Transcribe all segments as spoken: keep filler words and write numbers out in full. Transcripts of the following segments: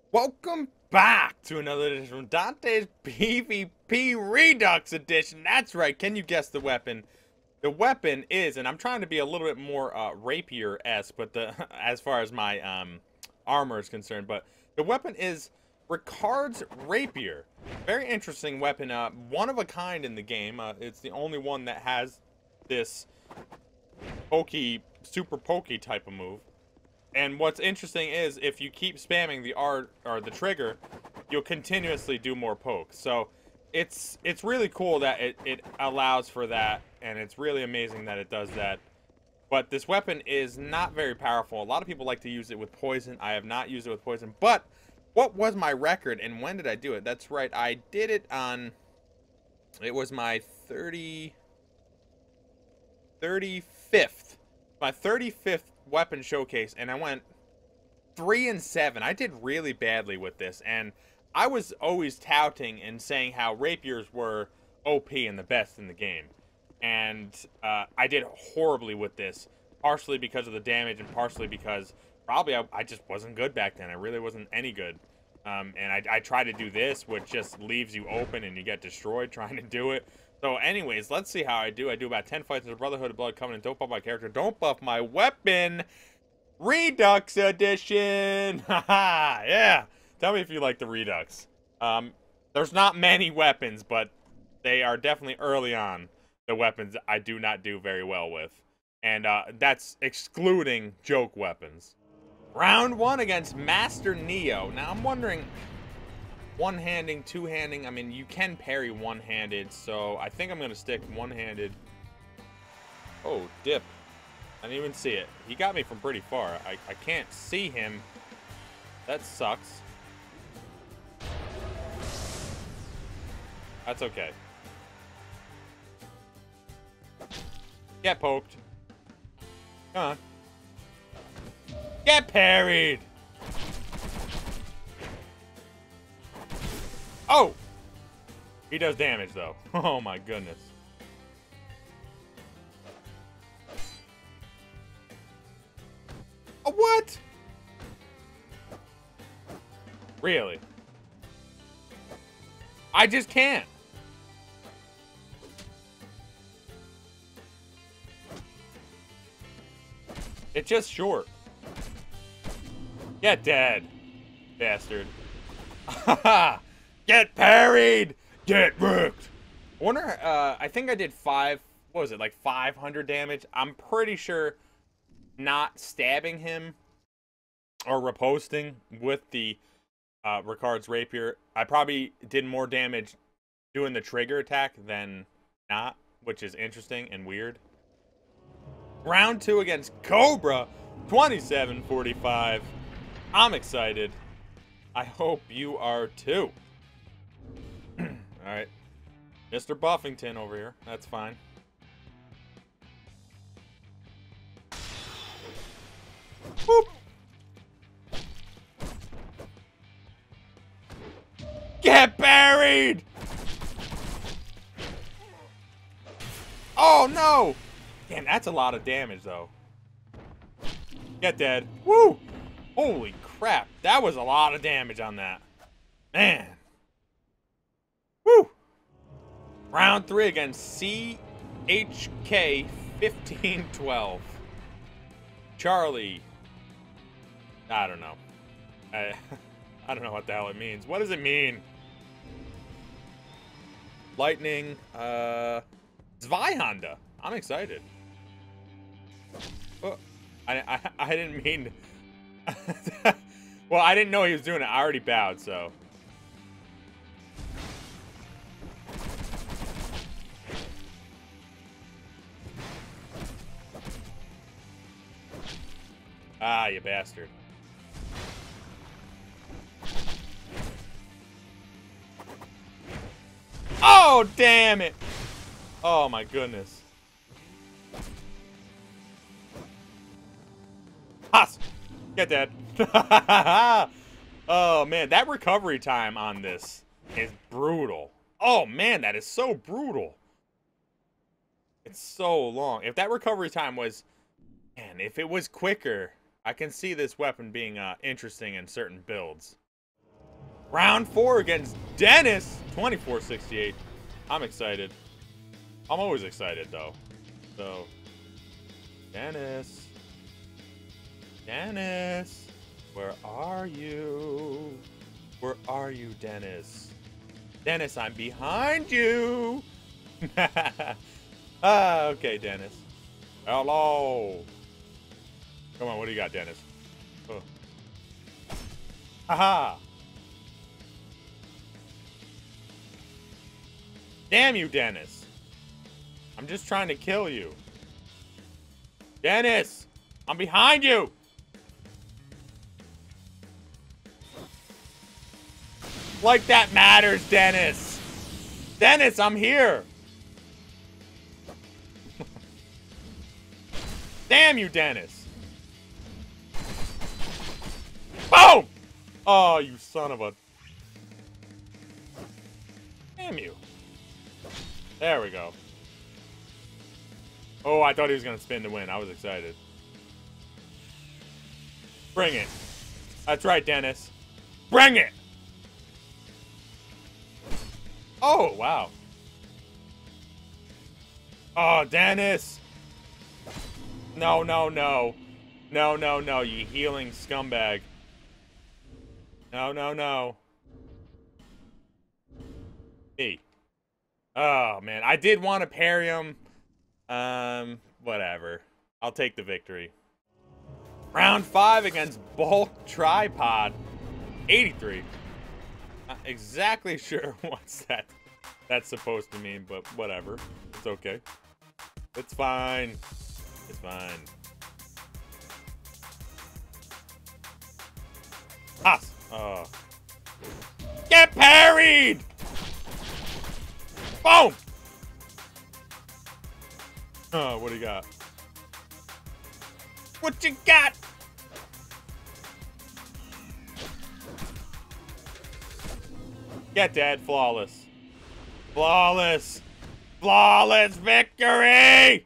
Welcome back to another edition from Dante's PvP Redux edition. That's right. Can you guess the weapon? The weapon is, and I'm trying to be a little bit more uh, Rapier-esque, but the as far as my um, armor is concerned, but the weapon is Ricard's Rapier. Very interesting weapon. Uh, one of a kind in the game. Uh, it's the only one that has this pokey, super pokey type of move. And what's interesting is if you keep spamming the R or the trigger, you'll continuously do more pokes. So it's it's really cool that it, it allows for that, and it's really amazing that it does that. But this weapon is not very powerful. A lot of people like to use it with poison. I have not used it with poison. But what was my record and when did I do it? That's right, I did it on, it was my thirty, thirty-fifth. My thirty-fifth weapon showcase, and I went three and seven. I did really badly with this, and I was always touting and saying how rapiers were O P and the best in the game, and uh, I did horribly with this, partially because of the damage and partially because probably I, I just wasn't good back then. I really wasn't any good, um, and I, I tried to do this, which just leaves you open and you get destroyed trying to do it. So anyways, let's see how I do. I do about ten fights in the Brotherhood of Blood Covenant. Don't buff my character. Don't buff my weapon. Redux edition. Haha, yeah. Tell me if you like the Redux. Um, there's not many weapons, but they are definitely early on the weapons I do not do very well with. And uh, that's excluding joke weapons. Round one against Master Neo. Now I'm wondering... One-handing, two-handing, I mean, you can parry one-handed, so I think I'm going to stick one-handed. Oh, dip. I didn't even see it. He got me from pretty far. I, I can't see him. That sucks. That's okay. Get poked. Come on. Get parried! Oh! He does damage, though. Oh, my goodness. Oh, what? Really? I just can't. It's just short. Get dead, bastard. Haha! Get parried! Get wrecked! I wonder, uh, I think I did five, what was it, like five hundred damage? I'm pretty sure not stabbing him or riposting with the uh, Ricard's Rapier, I probably did more damage doing the trigger attack than not, which is interesting and weird. Round two against Cobra, twenty-seven forty-five. I'm excited. I hope you are too. Alright. Mister Buffington over here. That's fine. Boop. Get buried! Oh no! Damn, that's a lot of damage though. Get dead. Woo! Holy crap. That was a lot of damage on that. Man. Woo! Round three against C H K fifteen twelve. Charlie. I don't know. I, I don't know what the hell it means. What does it mean? Lightning. Uh, Zweihander. I'm excited. Oh, I, I, I didn't mean to. Well, I didn't know he was doing it. I already bowed, so. Ah, you bastard. Oh, damn it. Oh, my goodness. Haas! Get dead. Oh, man. That recovery time on this is brutal. Oh, man. That is so brutal. It's so long. If that recovery time was... Man, if it was quicker... I can see this weapon being uh, interesting in certain builds. Round four against Dennis. twenty-four sixty-eight. I'm excited. I'm always excited, though. So, Dennis. Dennis. Where are you? Where are you, Dennis? Dennis, I'm behind you. Ah, okay, Dennis. Hello. Come on, what do you got, Dennis? Oh. Haha. Damn you, Dennis. I'm just trying to kill you. Dennis, I'm behind you. Like that matters, Dennis. Dennis, I'm here. Damn you, Dennis. Boom! Oh, you son of a... Damn you. There we go. Oh, I thought he was going to spin to win. I was excited. Bring it. That's right, Dennis. Bring it! Oh, wow. Oh, Dennis. No, no, no. No, no, no, you healing scumbag. No, no, no. Me. Oh, man. I did want to parry him. Um, whatever. I'll take the victory. Round five against Bulk Tripod. eighty-three. Not exactly sure what's that that's supposed to mean, but whatever. It's okay. It's fine. It's fine. Ah! Oh. Get parried! Boom! Oh, what do you got? What you got? Get dead. Flawless. Flawless. Flawless victory!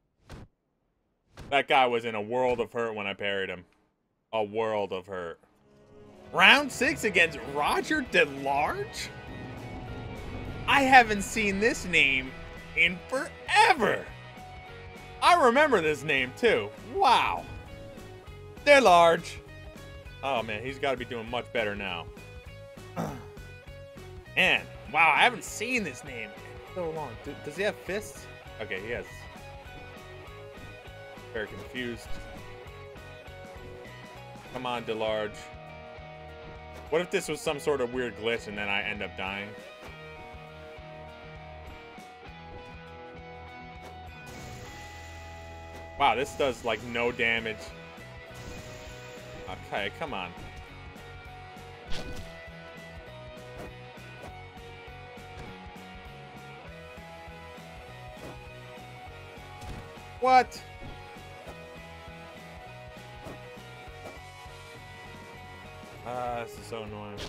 That guy was in a world of hurt when I parried him. A world of hurt. Round six against Roger DeLarge? I haven't seen this name in forever. I remember this name too. Wow. DeLarge. Oh man, he's got to be doing much better now. Man, wow, I haven't seen this name in so long. Does he have fists? Okay, he has. Very confused. Come on, DeLarge. What if this was some sort of weird glitch and then I end up dying? Wow, this does like no damage. Okay, come on. What? Ah, uh, this is so annoying.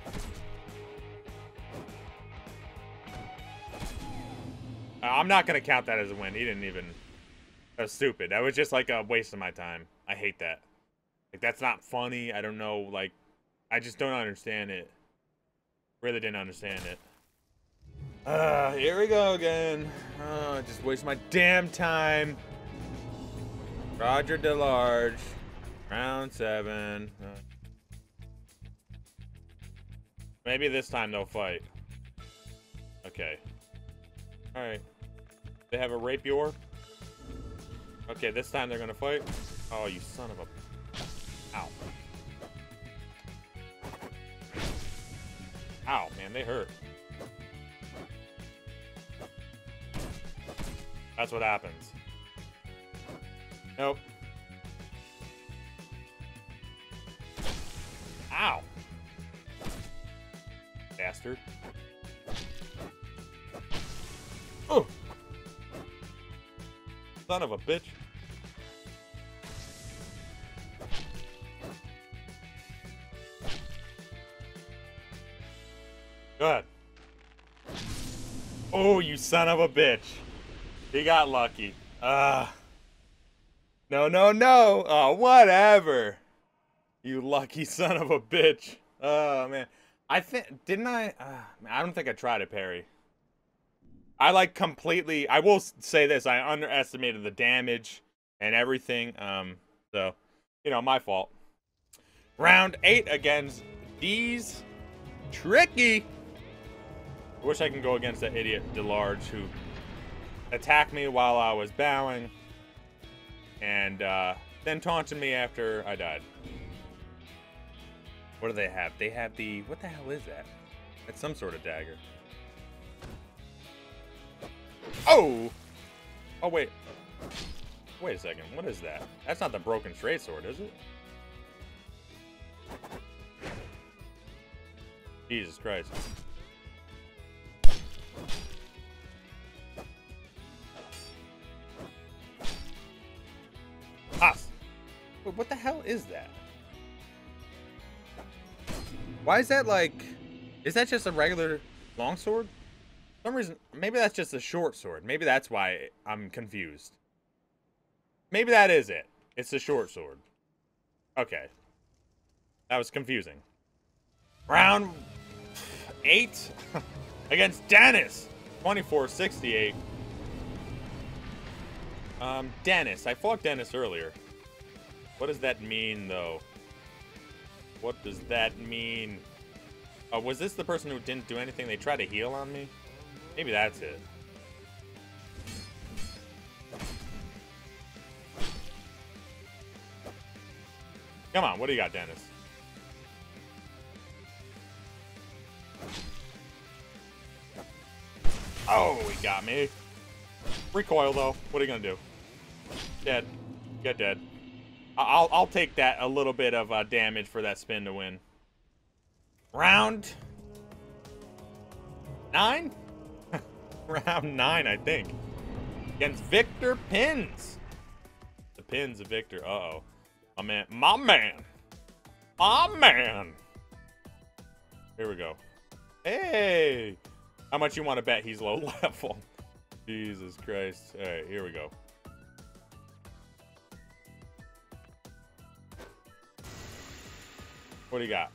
Uh, I'm not gonna count that as a win. He didn't even... That was stupid. That was just like a waste of my time. I hate that. Like, that's not funny. I don't know, like... I just don't understand it. Really didn't understand it. Ah, uh, here we go again. Oh, I just waste my damn time. Roger DeLarge. Round seven. Uh, maybe this time they'll fight. Okay. Alright. They have a Rapier. Okay, this time they're gonna fight. Oh, you son of a... Ow. Ow, man, they hurt. That's what happens. Nope. Ow. Bastard. Oh! Son of a bitch. Go ahead. Oh, you son of a bitch. He got lucky. Ah. Uh, no, no, no. Oh, whatever. You lucky son of a bitch. Oh, man. I think, didn't I? Uh, I don't think I tried it, parry. I like completely, I will say this, I underestimated the damage and everything. Um, so, you know, my fault. Round eight against these tricky. I wish I can go against that idiot DeLarge who attacked me while I was bowing and uh, then taunted me after I died. What do they have? They have the, what the hell is that? That's some sort of dagger. Oh! Oh, wait. Wait a second. What is that? That's not the broken straight sword, is it? Jesus Christ. Ah! Wait, what the hell is that? Why is that like... Is that just a regular longsword? For some reason, maybe that's just a short sword. Maybe that's why I'm confused. Maybe that is it. It's a short sword. Okay. That was confusing. Round eight against Dennis. twenty-four sixty-eight. Um, Dennis. I fought Dennis earlier. What does that mean, though? What does that mean? Oh, was this the person who didn't do anything? They tried to heal on me? Maybe that's it. Come on, what do you got, Dennis? Oh, he got me. Recoil, though. What are you gonna do? Dead. Get dead. I'll, I'll take that a little bit of uh, damage for that spin to win. Round nine? Round nine, I think. Against Victor Pins. The Pins of Victor. Uh-oh. My man. My man. My man. Here we go. Hey. How much you want to bet he's low level? Jesus Christ. All right, here we go. What do you got?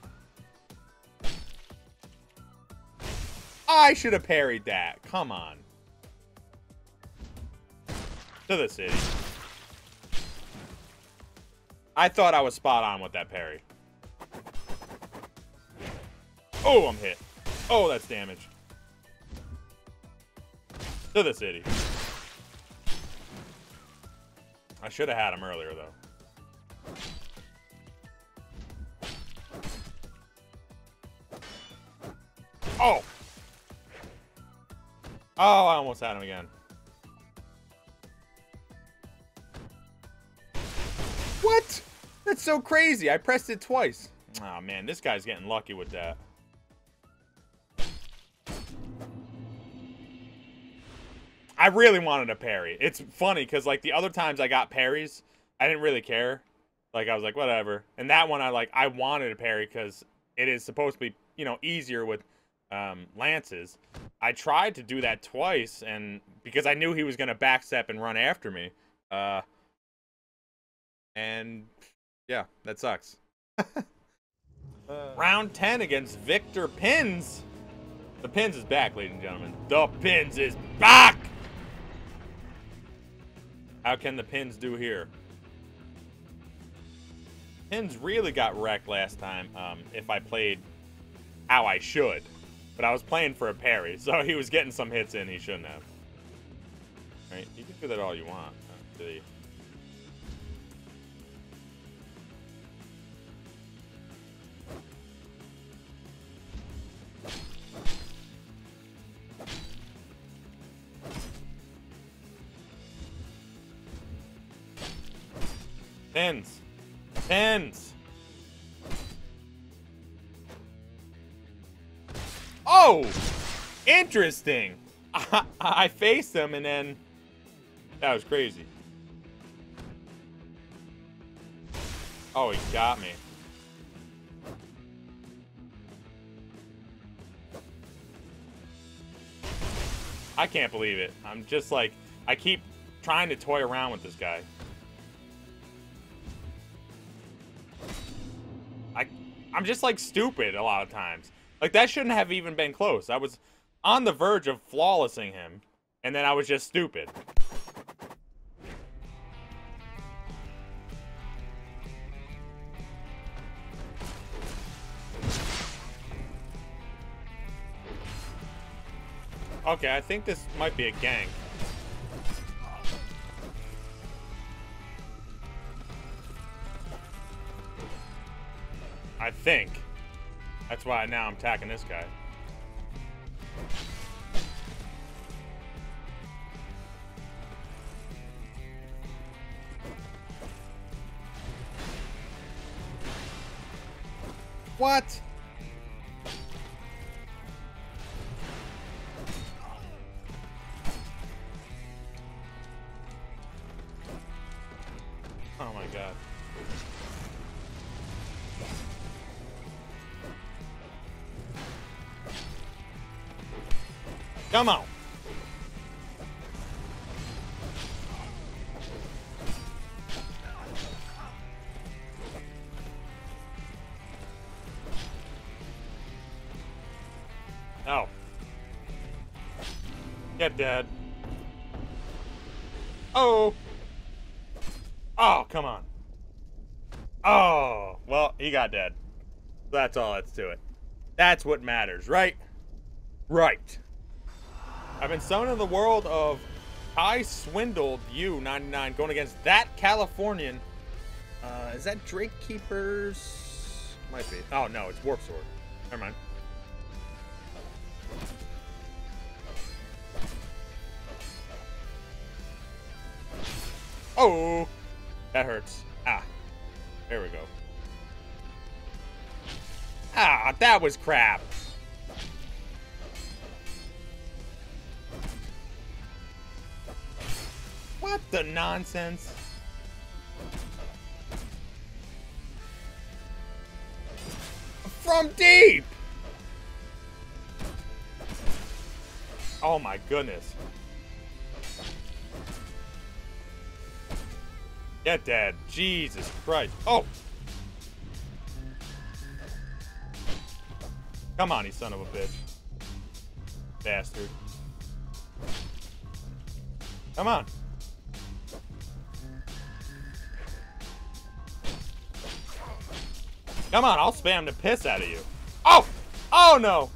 I should have parried that. Come on. To the city. I thought I was spot on with that parry. Oh, I'm hit. Oh, that's damage. To the city. I should have had him earlier, though. Oh! Oh, I almost had him again. What? That's so crazy. I pressed it twice. Oh, man. This guy's getting lucky with that. I really wanted a parry. It's funny because, like, the other times I got parries, I didn't really care. Like, I was like, whatever. And that one, I, like, I wanted a parry because it is supposed to be, you know, easier with um, lances. I tried to do that twice, and because I knew he was going to backstep and run after me. Uh, and, yeah, that sucks. uh. Round ten against Victor Pins. The Pins is back, ladies and gentlemen. The Pins is back! How can the Pins do here? Pins really got wrecked last time um, if I played how I should. But I was playing for a parry, so he was getting some hits in he shouldn't have. Alright, you can do that all you want. Actually. Pins. Pins. Oh! Interesting. I, I faced him and then... That was crazy. Oh, he got me. I can't believe it. I'm just like... I keep trying to toy around with this guy. I, I'm just like stupid a lot of times. Like, that shouldn't have even been close. I was on the verge of flawlessing him, and then I was just stupid. Okay, I think this might be a gank. I think. That's why now I'm attacking this guy. What? Oh my god. Come on. Oh. Get dead. Oh. Oh, come on. Oh, well, he got dead. That's all that's to it. That's what matters, right? Right. I've been summoned in the world of I Swindled You ninety-nine going against that Californian. Uh, is that Drake Keepers? Might be. Oh, no, it's Warp Sword. Never mind. Oh, that hurts. Ah, there we go. Ah, that was crap. What the nonsense? From deep! Oh my goodness. Get dead. Jesus Christ. Oh! Come on, you son of a bitch. Bastard. Come on. Come on, I'll spam the piss out of you. Oh! Oh no!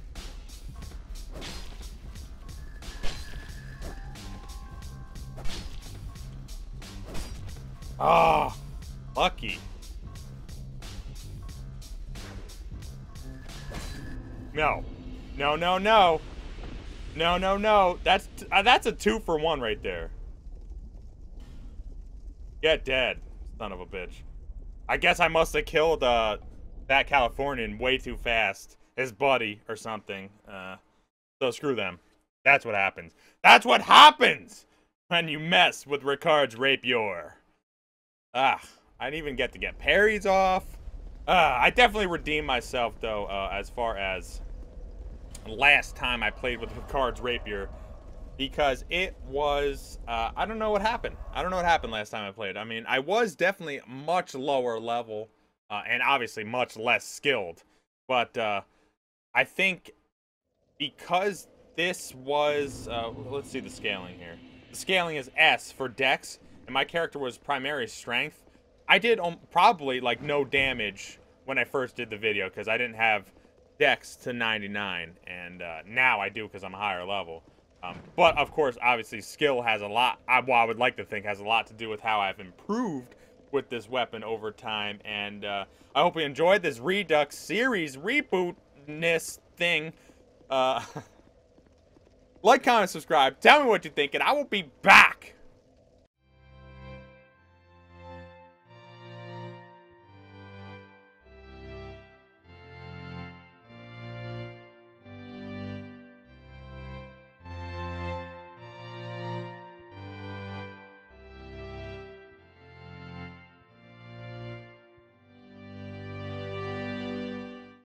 Oh, lucky. No. No, no, no. No, no, no. That's uh, that's a two for one right there. Get dead, son of a bitch. I guess I must have killed uh, that Californian way too fast. His buddy or something. Uh, so screw them. That's what happens. That's what happens when you mess with Ricard's Rapier. Ah, I didn't even get to get parries off. Uh, I definitely redeemed myself, though, uh, as far as last time I played with Ricard's Rapier. Because it was, uh, I don't know what happened. I don't know what happened last time I played. I mean, I was definitely much lower level, uh, and obviously much less skilled. But uh, I think because this was, uh, let's see the scaling here. The scaling is S for Dex, and my character was primary strength. I did um, probably like no damage when I first did the video because I didn't have Dex to ninety-nine, and uh, now I do because I'm a higher level. Um, but of course, obviously, skill has a lot. I, well, I would like to think has a lot to do with how I've improved with this weapon over time. And uh, I hope you enjoyed this Redux series rebootness thing. Uh, like, comment, subscribe. Tell me what you think, and I will be back